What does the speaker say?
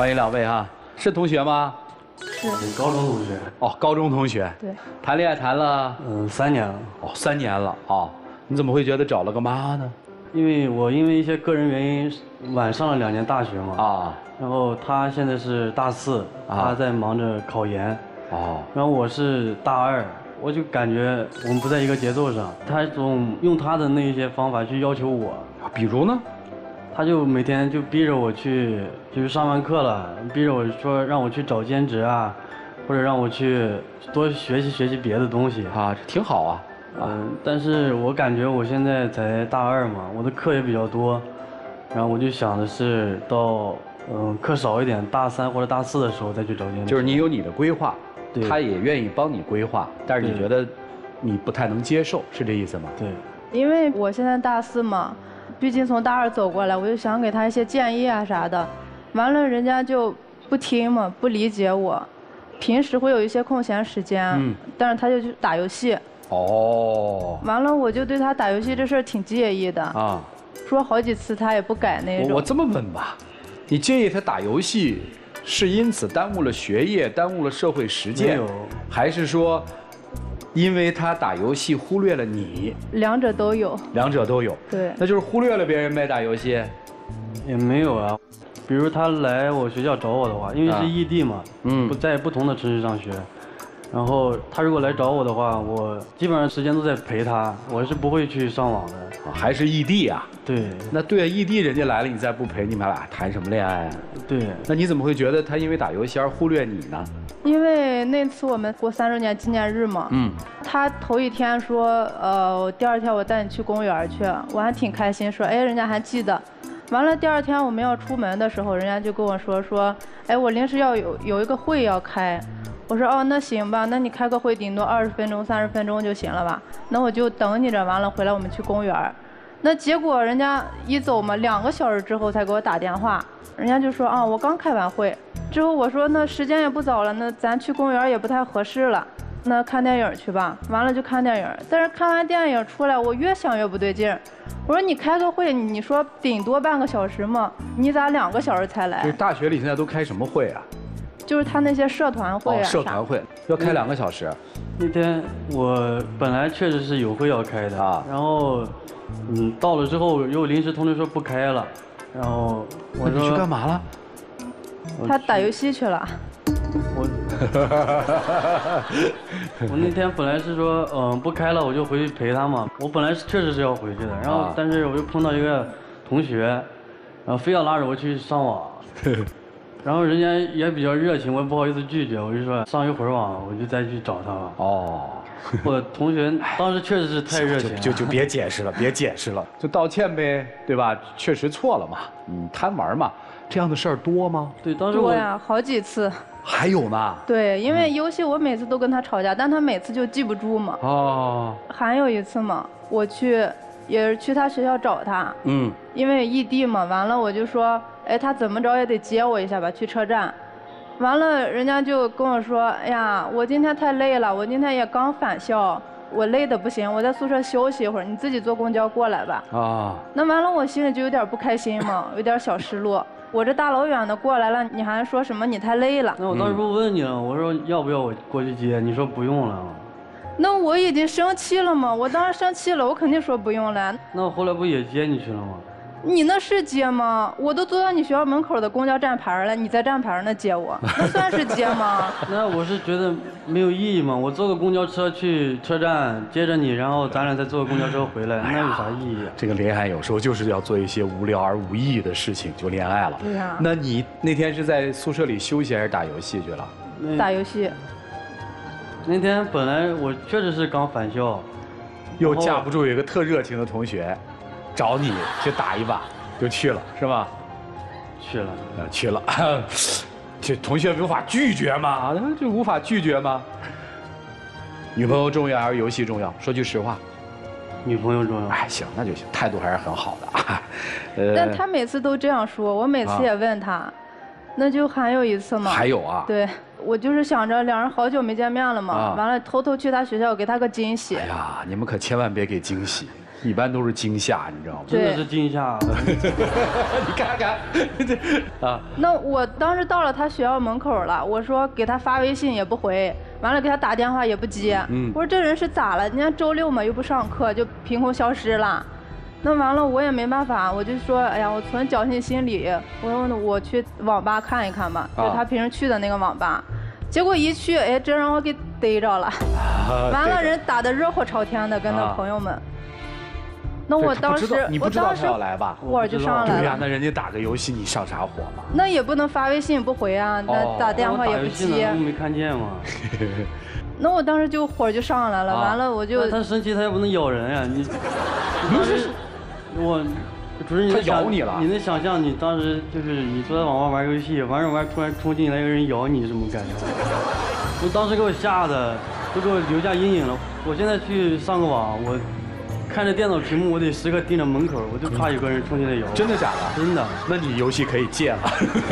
欢迎两位哈，是同学吗？ 是高中同学。 哦，高中同学。 对。 谈恋爱谈了 3年了。 哦，3年了啊。你怎么会觉得找了个妈呢？ 因为一些个人原因，晚上了2年大学嘛。啊。然后他现在是大4，他在忙着考研。哦。然后我是大2，我就感觉我们不在一个节奏上。他总用他的那些方法去要求我。 比如呢？ 他就每天就逼着我去，就是上完课了，逼着我说让我去找兼职啊，或者让我去多学习别的东西啊，挺好啊。 但是我感觉我现在才大2嘛，我的课也比较多，然后我就想的是到课少一点，大3或者大4的时候再去找兼职。 就是你有你的规划， 对， 他也愿意帮你规划，但是你觉得你不太能接受，是这意思吗？ 对， 因为我现在大4嘛。毕竟从大2走过来，我就想给他一些建议啊啥的，完了人家就不听嘛，不理解我。平时会有一些空闲时间，但是他就去打游戏。哦。完了我就对他打游戏这事儿挺介意的啊，说好几次他也不改那种。 我这么问吧，你介意他打游戏，是因此耽误了学业，耽误了社会实践，还是说？因为他打游戏忽略了你， 两者都有。 两者都有， 对， 那就是忽略了别人呗。打游戏， 也没有啊。比如他来我学校找我的话，因为是异地嘛，不在不同的城市上学，然后他如果来找我的话，我基本上时间都在陪他，我是不会去上网的。 还是异地啊？ 对。 那对啊，异地人家来了，你再不陪，你们俩谈什么恋爱啊？ 对。 那你怎么会觉得他因为打游戏而忽略你呢？ 因为那次我们过30周年纪念日嘛，他头一天说，第2天我带你去公园去，我还挺开心，说，哎，人家还记得。完了第2天我们要出门的时候，人家就跟我说，哎，我临时要有一个会要开。我说，哦，那行吧，那你开个会顶多20分钟、30分钟就行了吧？那我就等你着，完了回来我们去公园。那结果人家一走嘛，2个小时之后才给我打电话，人家就说，啊，我刚开完会。之后我说那时间也不早了，那咱去公园也不太合适了，那看电影去吧。完了就看电影，但是看完电影出来，我越想越不对劲儿。我说你开个会，你说顶多半个小时嘛，你咋2个小时才来？ 就是大学里现在都开什么会啊？ 就是他那些社团会啊。 社团会要开2个小时。 那天我本来确实是有会要开的啊，然后到了之后又临时通知说不开了，然后我说你去干嘛了？ 他打游戏去了。 我那天本来是说不开了我就回去陪他嘛，我本来确实是要回去的，然后但是我又碰到一个同学，然后非要拉着我去上网，然后人家也比较热情，我也不好意思拒绝，我就说上一会儿网我就再去找他吧。哦，我同学当时确实是太热情了， 就别解释了，别解释了，就道歉呗，对吧？确实错了嘛，贪玩嘛。这样的事儿多吗？ 对，当时多呀，好几次。 还有呢？ 对，因为游戏我每次都跟他吵架，但他每次就记不住嘛。哦。还有一次嘛，我也是去他学校找他。因为异地嘛，完了我就说，哎，他怎么着也得接我一下吧，去车站。完了，人家就跟我说，哎呀，我今天太累了，我今天也刚返校，我累得不行，我在宿舍休息一会儿，你自己坐公交过来吧。啊。那完了，我心里就有点不开心嘛，有点小失落。我这大老远的过来了，你还说什么你太累了？ 那我当时不问你了，我说要不要我过去接？你说不用了。 那我已经生气了嘛，我当时生气了，我肯定说不用了。 那我后来不也接你去了吗？ 你那是接吗？我都坐到你学校门口的公交站牌了，你在站牌那接我，那算是接吗？ 那我是觉得没有意义嘛，我坐个公交车去车站接着你，然后咱俩再坐个公交车回来，那有啥意义啊？ 这个恋爱有时候就是要做一些无聊而无意义的事情，就恋爱了。 对呀。 那你那天是在宿舍里休息还是打游戏去了？ 打游戏。 那天本来我确实是刚返校， 又架不住有一个特热情的同学找你去打一把，就去了是吧？ 去了， 去了，这同学无法拒绝吗？这无法拒绝吗？女朋友重要还是游戏重要？说句实话。 女朋友重要。 哎，行，那就行，态度还是很好的啊。 但他每次都这样说，我每次也问他，那就还有一次嘛。 还有啊？ 对。我就是想着2人好久没见面了嘛，完了偷偷去他学校给他个惊喜。 哎呀，你们可千万别给惊喜， 一般都是惊吓，你知道吗？ 真的是惊吓。 你看看，啊。 那我当时到了他学校门口了，我说给他发微信也不回，完了给他打电话也不接。我说这人是咋了？人家周六嘛又不上课，就凭空消失了。那完了我也没办法，我就说，哎呀，我存侥幸心理，我说我去网吧看一看吧，就他平时去的那个网吧。结果一去，哎，真让我给逮着了。完了，人打得热火朝天的，跟他朋友们。那我当时， 你不知道他要来吧？ 火就上来了。 对呀，那人家打个游戏，你上啥火嘛？ 那也不能发微信不回啊，那打电话也不接。 我没看见嘛。 那我当时就火就上来了，完了我就。 他生气，他也不能咬人呀，你当时我。主任， 他咬你了？ 你能想象你当时就是你坐在网吧玩游戏，玩着玩突然冲进来一个人咬你，是什么感觉？我当时给我吓的，都给我留下阴影了。我现在去上个网，我看着电脑屏幕，我得时刻盯着门口，我就怕有个人冲进来咬我。 真的假的？ 真的。 那你游戏可以戒了。